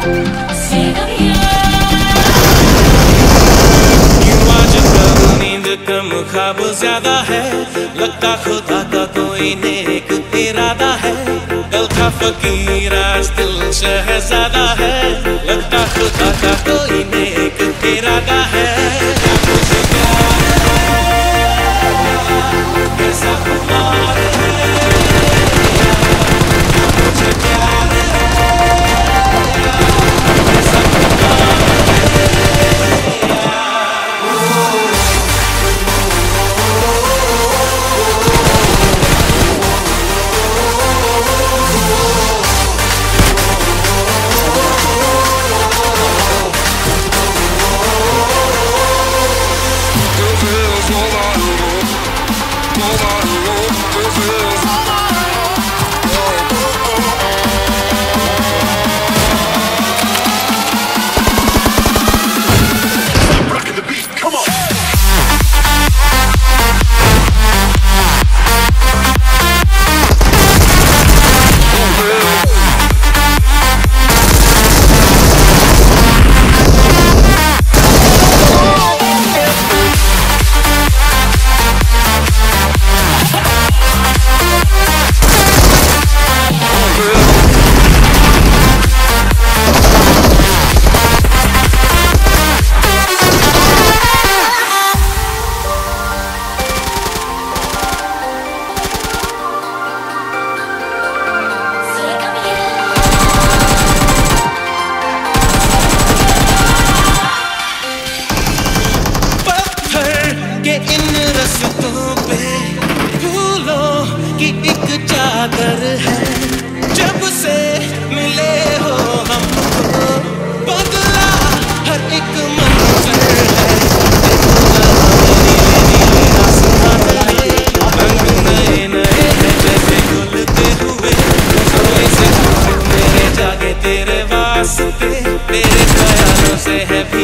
कम ख्वाब ज्यादा है, लगता खुदा का कोई नेक इरादा है। दिल का फकीर आज दिल शहजादा है, लगता खुदा का कोई नेक इरादा है। मुझे प्यार है, कैसा खुमार है, मुझे प्यार है, कैसा खुमार है। चादर है, जब से मिले हो हमको बदला हर एक मंजर है। रंग नए नए हैं जैसे घुलते हुए, सोए से मेरे जागे तेरे वास्ते, तेरे ख्यालों से है